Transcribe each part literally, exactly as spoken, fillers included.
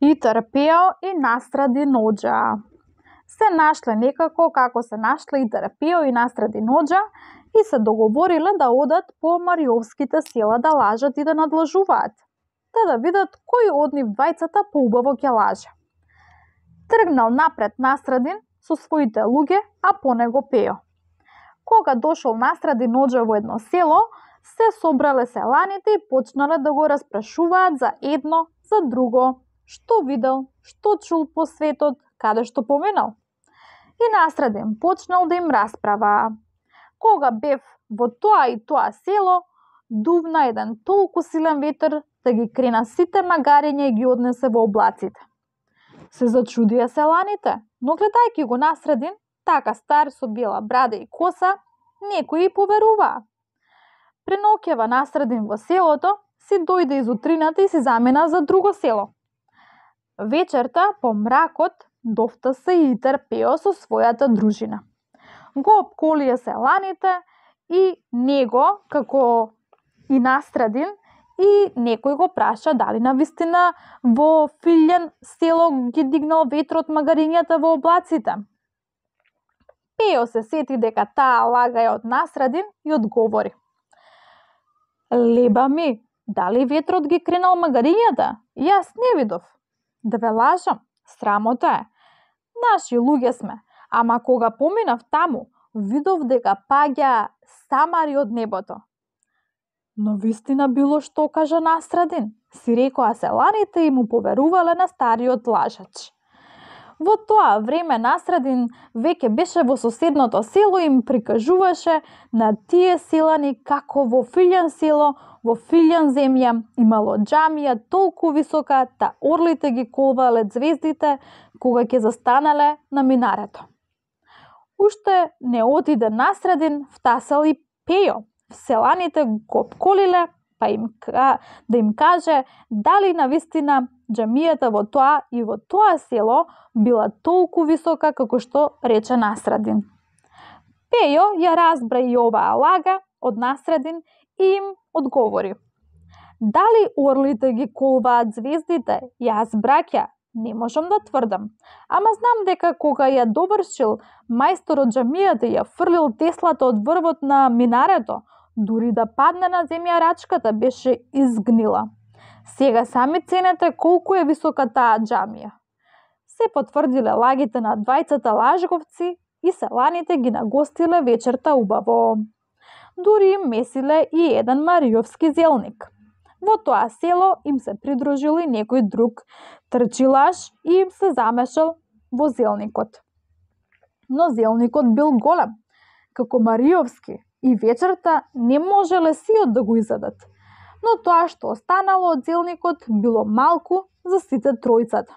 И Пео и Настради Ноџа. Се нашле некако како се нашле и Пео и Настради Ноџа и се договориле да одат по Мариовските села да лажат и да надлажуваат, да да видат кој од нив двајцата поубаво ќе лаже. Тргнал напред Настрадин со своите луѓе, а по него Пео. Кога дошол Настради Ноџа во едно село, се собрале селаните и почнале да го распрашуваат за едно, за друго, што видел, што чул по светот, каде што поминал. И Настрадин почнал да им расправа. Кога бев во тоа и тоа село, дувна еден толку силен ветер да ги крена сите магариња и ги однесе во облаците. Се зачудија селаните, но гледајќи го Настрадин, така стар со бела брада и коса, некои и поверуваа. Преноќева Настрадин во селото, си дојде из утрината и си замина за друго село. Вечерта, по мракот, дофтаса и Пео со својата дружина. Го обколија селаните и него, како и Настрадин, и некој го праша дали навистина во Филјан село ги дигнал ветрот магарињата во облаците. Пео се сети дека таа лага е од Настрадин и одговори: Леба ми, дали ветрот ги кренал магарињата? Јас не видов. Да ве лажам, срамота е. Наши луѓе сме, ама кога поминав таму, видов дека паѓа самари од небото. Но вистина било што кажа Настрадин, си рекоа селаните и му поверувале на стариот лажач. Во тоа време Настрадин веќе беше во соседното село и им прикажуваше на тие селани како во Филјан село, во Филјан земја имало џамија толку висока та орлите ги колвале звездите кога ќе застанале на минарето. Уште не отиде Настрадин, втасал и Пео. Селаните го обколиле, па им да им каже дали навистина џамијата во тоа и во тоа село била толку висока како што рече Настрадин. Пео ја разбра и оваа лага од Настрадин и им одговори: Дали орлите ги колваат звездите? Јас, браќа, не можам да тврдам, ама знам дека кога ја довршил мајсторот џамијата и ја фрлил теслата од врвот на минарето, дури да падне на земја рачката беше изгнила. Сега сами ценете колку е висока таа џамија. Се потврдиле лагите на двајцата лажговци и селаните ги нагостиле вечерта убаво. Дури им месиле и еден мариовски зелник. Во тоа село им се придружил и некој друг трчилаш и им се замешал во зелникот. Но зелникот бил голем, како мариовски, и вечерта не можеле сиот да го изедат. Но тоа што останало од зелникот било малку за сите тројцата.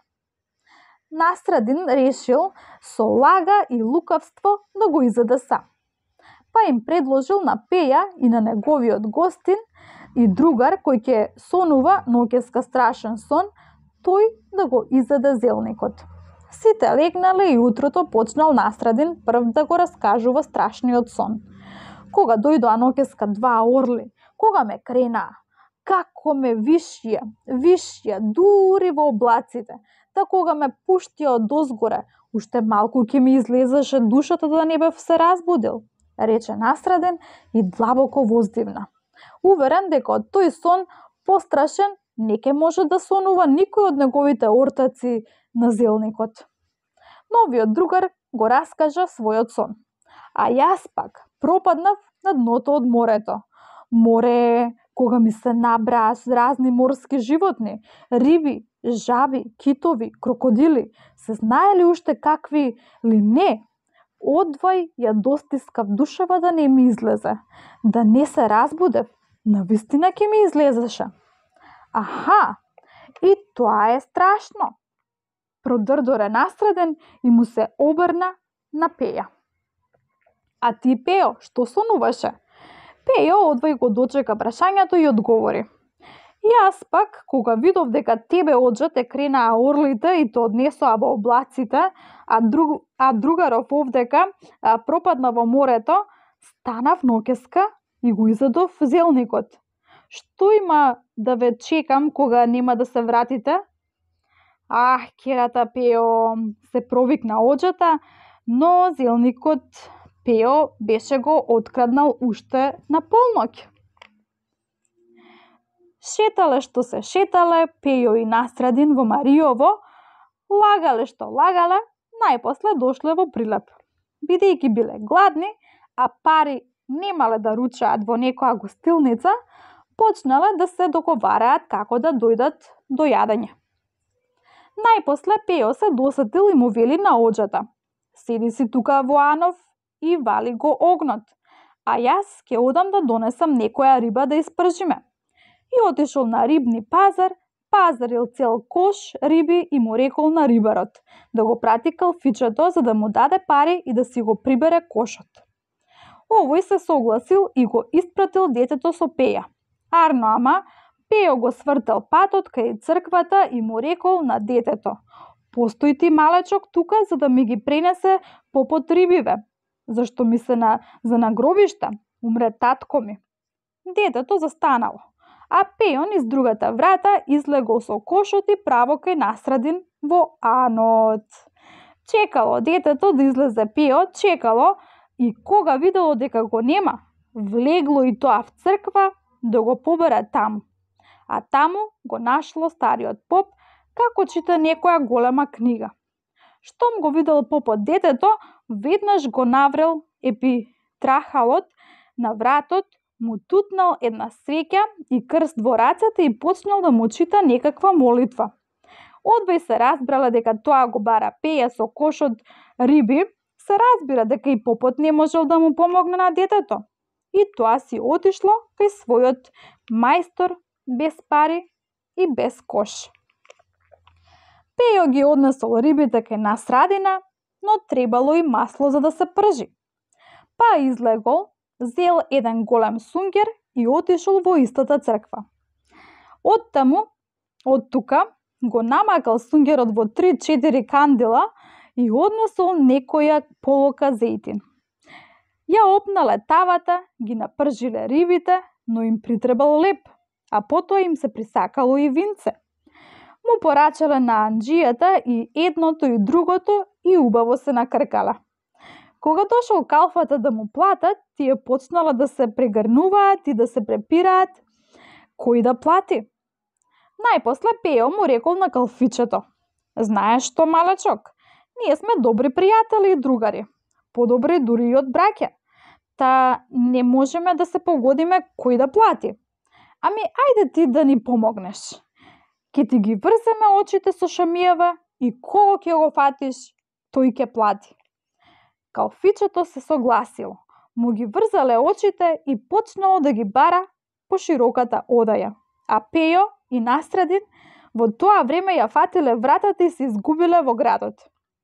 Настрадин решил со лага и лукавство да го изеде сам. Па им предложил на Пеја и на неговиот гостин и другар кој ќе сонува ноќеска страшен сон, тој да го изеде зелникот. Сите легнале и утрото почнал Настрадин прв да го раскажува страшниот сон. Кога дојдоа ноќеска два орли, кога ме кренаа, како ме вишија, вишија, дури во облаците, та кога ме пуштија од озгоре, уште малку ќе ми излезеше душата да не бев се разбудил, рече Настрадин и длабоко воздивна. Уверен дека од тој сон пострашен не ќе може да сонува никој од неговите ортаци на зелникот. Новиот другар го раскажа својот сон. А јас пак пропаднав на дното од морето. Море, кога ми се набраа разни морски животни, риби, жаби, китови, крокодили, се знаели уште какви ли не. Одвај ја достискав душава да не ми излезе, да не се разбудев, навистина ќе ми излезеше. Аха, и тоа е страшно. Продрдоре Настрадин и му се обрна на Пеја. А ти, Пео, што сонуваше? Пејо одвај го дочека прашањето и одговори: Јас пак, кога видов дека тебе оджа те кренаа орлите и те однесоа во облаците, а, друг, а другаров овдека а, пропадна во морето, станав ноќеска и го изедов зелникот. Што има да ве чекам кога нема да се вратите? Ах, керата Пео се провикна оџата, но зелникот Пео беше го откраднал уште на полноќ. Шетале што се шетале, Пео и Настрадин во Мариово, лагале што лагале, најпосле дошле во Прилеп. Бидејќи биле гладни, а пари немале да ручаат во некоја гостилница, почнале да се договараат како да дојдат до јадење. Најпосле Пео се досетил и му вели на оџата: седи си тука во Анов и вали го огнот, а јас ќе одам да донесам некоја риба да испржиме. И отишол на рибни пазар, пазарил цел кош риби и му рекол на рибарот да го прати калфичето за да му даде пари и да си го прибере кошот. Овој се согласил и го испратил детето со Пеја. Арно ама, Пео го свртел патот кај црквата и му рекол на детето: постои ти малечок тука за да ми ги пренесе попот рибиве, зашто ми се на, за нагробишта, умре татко ми. Детето застанало, а Пео низ другата врата излегол со кошот и право кај Настрадин во Анот. Чекало детето да излезе Пео, чекало и кога видело дека го нема, влегло и тоа в црква да го побере таму. А таму го нашло стариот поп како чита некоја голема книга. Штом го видел попот детето, веднаш го наврел епитрахалот на вратот, му тутнал една свеќа и крст во рацете и почнал да му чита некаква молитва. Одвај се разбрале дека тоа го бара Пеја со кошот риби, се разбира дека и попот не можел да му помогне на детето. И тоа си отишло кај својот мајстор без пари и без кош. Пејо ги однесол рибите кај Настрадина, но требало и масло за да се пржи. Па излегол, зел еден голем сунгер и отишол во истата црква. Оттаму, од тука, го намакал сунгерот во три-четири кандила и однесол некоја полока зејтин. Ја опнале тавата, ги напржиле рибите, но им притребал леп, а потоа им се присакало и винце. Му порачале на анџијата и едното и другото и убаво се накркала. Кога дошол калфата да му платат, тие почнала да се прегрнуваат и да се препираат кој да плати. Најпосле Пео му рекол на калфичето: знаеш што, малечок, ние сме добри пријатели и другари, подобри дури и од браќа, та не можеме да се погодиме кој да плати. Ами ајде ти да ни помогнеш. Ке ти ги врземе очите со шамијава и кого ќе го фатиш, тој ќе плати. Калфичето се согласило, му ги врзале очите и почнало да ги бара по широката одаја. А Пео и Настрадин во тоа време ја фатиле вратата и се изгубиле во градот.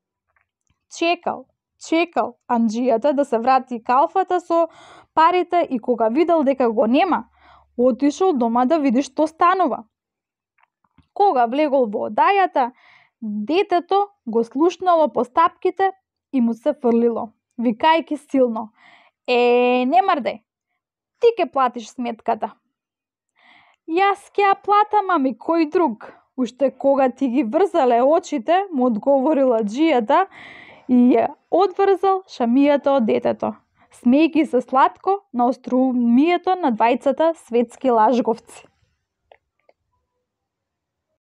Чекал, чекал анџијата да се врати калфата со парите и кога видел дека го нема, отишол дома да види што станува. Кога влегол во одајата, детето го слушнало по стапките и му се фрлило, викајќи силно: е, не мрдај, ти ке платиш сметката. Јас ќе ја платам, ами кој друг? Уште кога ти ги врзале очите, му одговорила анџијата и ја одврзал шамијата од детето, смејки се сладко на острумието на двајцата светски лажговци.